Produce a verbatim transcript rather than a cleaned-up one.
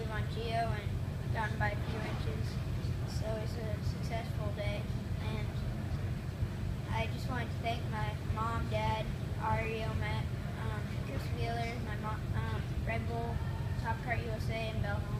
move on Geo and gotten by a few inches. So it's a successful day. And I just wanted to thank my mom, dad, Ario, Matt, um, Chris Wheeler, my mom, um, Red Bull, Top Kart U S A, and Bell.